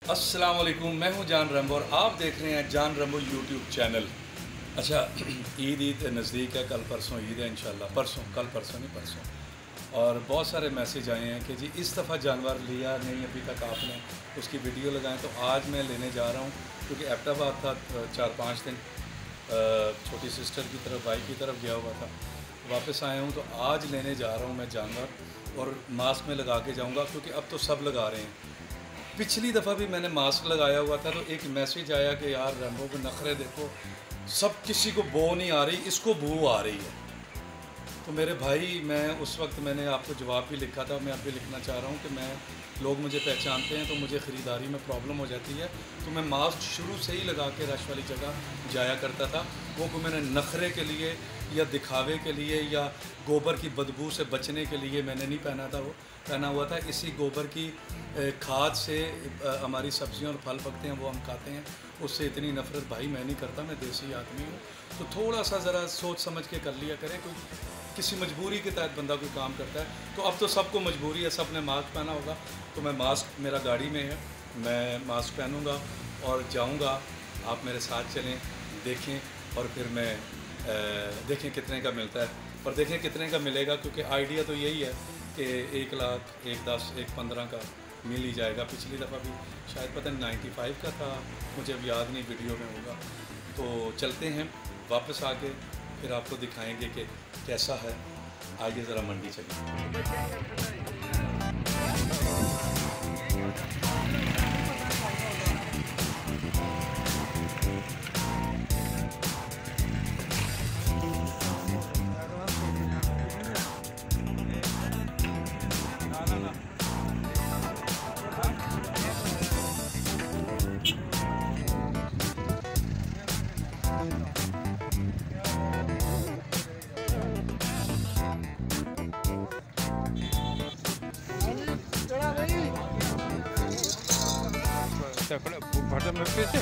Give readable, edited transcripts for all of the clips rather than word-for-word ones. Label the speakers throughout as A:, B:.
A: अस्सलाम वालेकुम, मैं हूं जान रैम्बो और आप देख रहे हैं जान रैम्बो यूट्यूब चैनल। अच्छा, ईद नज़दीक है, कल परसों ईद है इंशाल्लाह। कल परसों नहीं, परसों। और बहुत सारे मैसेज आए हैं कि जी इस दफ़ा जानवर लिया नहीं अभी तक आपने, उसकी वीडियो लगाएं। तो आज मैं लेने जा रहा हूं क्योंकि एबटाबाद था 4-5 दिन, छोटी सिस्टर की तरफ, भाई की तरफ गया हुआ था, वापस आया हूं। तो आज लेने जा रहा हूं मैं जानवर और मास्क में लगा के जाऊँगा क्योंकि अब तो सब लगा रहे हैं। पिछली दफ़ा भी मैंने मास्क लगाया हुआ था तो एक मैसेज आया कि यार रैम्बो के नखरे देखो, सब किसी को बो नहीं आ रही, इसको बू आ रही है। तो मेरे भाई, मैं उस वक्त मैंने आपको जवाब भी लिखा था, मैं अब भी लिखना चाह रहा हूँ कि मैं, लोग मुझे पहचानते हैं तो मुझे ख़रीदारी में प्रॉब्लम हो जाती है। तो मैं मास्क शुरू से ही लगा के रश वाली जगह जाया करता था। वो को मैंने नखरे के लिए या दिखावे के लिए या गोबर की बदबू से बचने के लिए मैंने नहीं पहना था, वो पहना हुआ था। इसी गोबर की खाद से हमारी सब्जियां और फल पकते हैं, वो हम खाते हैं। उससे इतनी नफ़रत भाई मैं नहीं करता, मैं देसी आदमी हूँ। तो थोड़ा सा ज़रा सोच समझ के कर लिया करें। कोई किसी मजबूरी के तहत बंदा कोई काम करता है तो अब तो सबको मजबूरी है, सब ने मास्क पहना होगा। तो मैं मास्क मेरा गाड़ी में है, मैं मास्क पहनूँगा और जाऊँगा। आप मेरे साथ चलें, देखें और फिर मैं देखें कितने का मिलता है और देखें कितने का मिलेगा। क्योंकि आइडिया तो यही है कि 1 लाख, 1 10, 1 15 का मिल ही जाएगा। पिछली दफ़ा भी शायद पता नहीं 95 का था, मुझे अब याद नहीं, वीडियो में होगा। तो चलते हैं वापस आके, फिर आपको दिखाएंगे कि कैसा है। आइए ज़रा मंडी चलिए।
B: भाषा में कैसे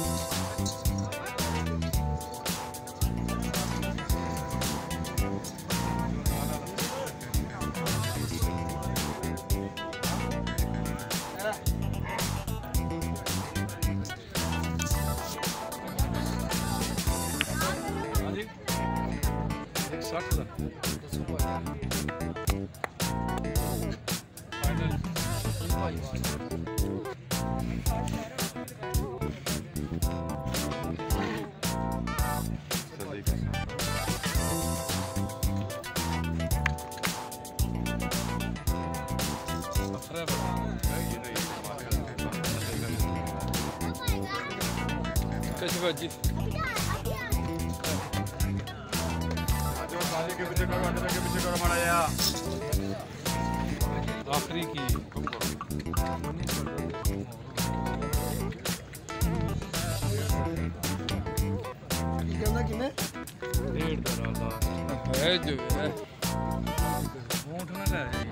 B: जी आखिरी की है जो है ऊँट ना जाए।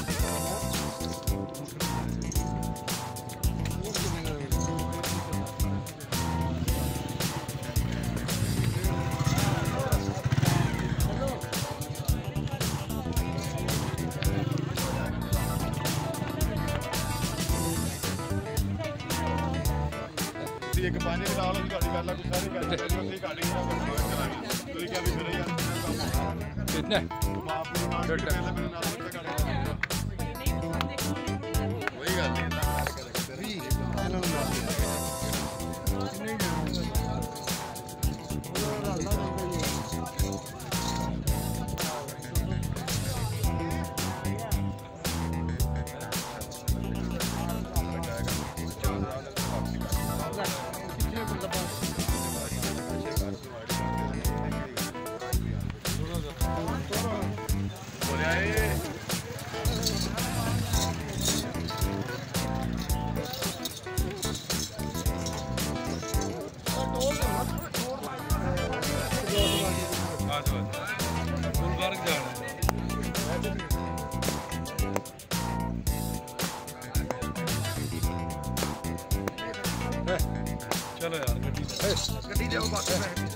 C: एक पानी की डाल गाड़ी कर ला, कुछ सारी गाड़ी गाड़ी तो क्या भी फिर यार
B: कितने
C: वही
B: गुलबर्ग जाना चलो यार गड्डी जाओ बाकी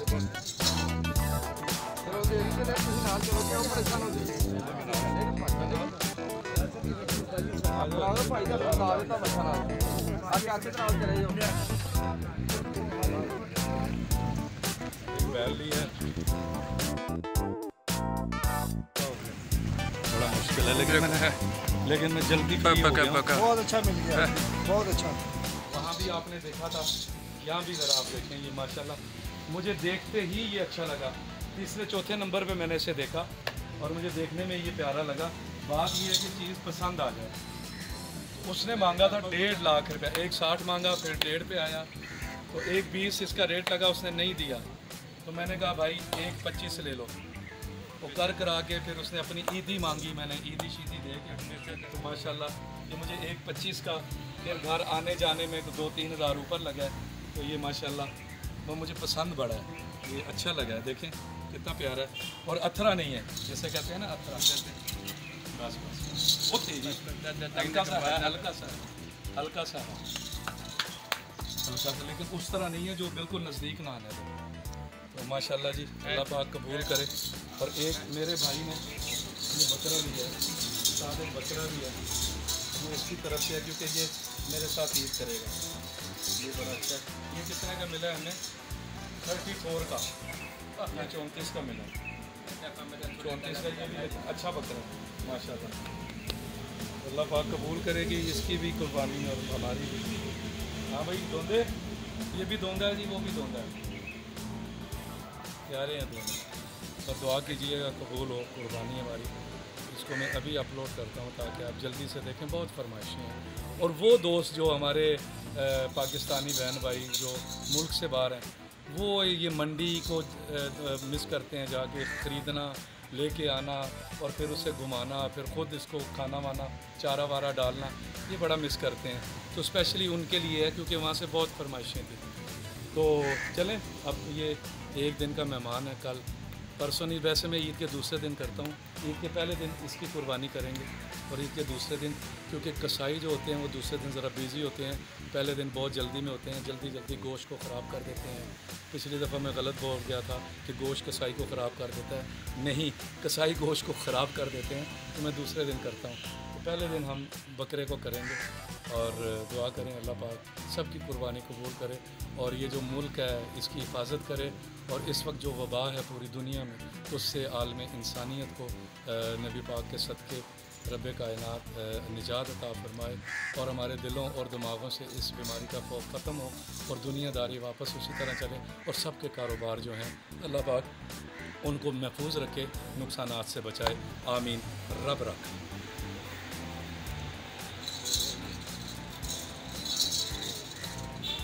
B: चलो देरी के लिए नाल चलो क्या परेशान हो जाए। लो भाई का बता देता बच्चा ना आगे आगे तरफ चले जाओ
A: वैली है बड़ा मुश्किल है लेकिन मैं जल्दी
B: बहुत अच्छा मिल गया बहुत अच्छा।
A: वहाँ भी आपने देखा था, यहाँ भी ज़रा आप देखें, ये माशाल्लाह मुझे देखते ही ये अच्छा लगा। तीसरे चौथे नंबर पे मैंने इसे देखा और मुझे देखने में ये प्यारा लगा। बात ये है कि चीज़ पसंद आ जाए। उसने मांगा था 1.5 लाख रुपया, 1.60 मांगा, फिर 1.5 पे आया, तो 1.20 इसका रेट लगा, उसने नहीं दिया। तो मैंने कहा भाई 1.25 ले लो। वो कर करा के फिर उसने अपनी ईदी मांगी, मैंने ईदी शीदी दे के फिर तो माशाल्लाह ये मुझे 1.25 का, फिर घर आने जाने में 2-3 हज़ार ऊपर लगा है। तो ये माशाल्लाह वो मुझे पसंद बड़ा है, ये अच्छा लगा है। देखें कितना प्यारा है और अथरा नहीं है, जैसे कहते हैं ना अथरा कहते हैं, बस वो तेजी हल्का सा है, हल्का सा है, लेकिन उस तरह नहीं है जो बिल्कुल नज़दीक ना आने दे। तो माशाल्लाह जी अल्लाह पाक कबूल करे। और एक मेरे भाई ने ये बकरा भी है, साथ एक बकरा भी है, वो इसकी तरफ से है क्योंकि ये मेरे साथ ईद करेगा। ये बड़ा अच्छा है। ये कितने का मिला है हमें? 34 का, ये 34 का मिला, 34 का। ये भी अच्छा बकरा है माशाल्लाह। अल्लाह पाक कबूल करेगी इसकी भी कुर्बानी और हमारी भी। हाँ भाई दोंदे, ये भी दोंदा है जी, वो भी दोंदा है, प्यारे हैं दोनों। बस दुआ कीजिएगा कबूल हो कुर्बानी हमारी। इसको मैं अभी अपलोड करता हूँ ताकि आप जल्दी से देखें। बहुत फरमाइशें हैं। और वो दोस्त जो हमारे पाकिस्तानी बहन भाई जो मुल्क से बाहर हैं, वो ये मंडी को मिस करते हैं, जाके ख़रीदना, लेके आना और फिर उसे घुमाना, फिर ख़ुद इसको खाना वाना चारा वारा डालना, ये बड़ा मिस करते हैं। तो स्पेशली उनके लिए है क्योंकि वहाँ से बहुत फरमाइशें थी। तो चलें, अब ये एक दिन का मेहमान है, कल परसों नहीं, वैसे मैं ईद के दूसरे दिन करता हूँ। ईद के पहले दिन इसकी कुर्बानी करेंगे और ईद के दूसरे दिन, क्योंकि कसाई जो होते हैं वो दूसरे दिन ज़रा बिज़ी होते हैं, पहले दिन बहुत जल्दी में होते हैं, जल्दी गोश्त को ख़राब कर देते हैं। पिछली दफ़ा मैं गलत बोल गया था कि गोश्त कसाई को ख़राब कर देता है, नहीं, कसाई गोश्त को ख़राब कर देते हैं। तो मैं दूसरे दिन करता हूँ। तो पहले दिन हम बकरे को करेंगे और दुआ करें अल्लाह पाक सबकी कुर्बानी कबूल करे और ये जो मुल्क है इसकी हिफाजत करे। और इस वक्त जो वबा है पूरी दुनिया में, उससे आलम इंसानियत को नबी पाक के सदक़े रब कायनात निजात अता फरमाए और हमारे दिलों और दिमागों से इस बीमारी का खौफ ख़त्म हो और दुनियादारी वापस उसी तरह चले और सब के कारोबार जो हैं अल्लाह पाक उनको महफूज रखे, नुकसानात से बचाए। आमीन रब रख।